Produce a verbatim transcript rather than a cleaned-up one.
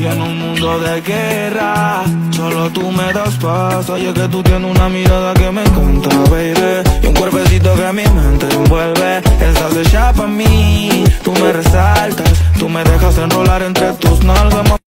Y en un mundo de guerra, solo tú me das paz. Oye, que tú tienes una mirada que me encanta, baby, y un cuerpecito que mi mente envuelve. Estás hecha pa' mí, tú me resaltas, tú me dejas enrolar entre tus nalgas.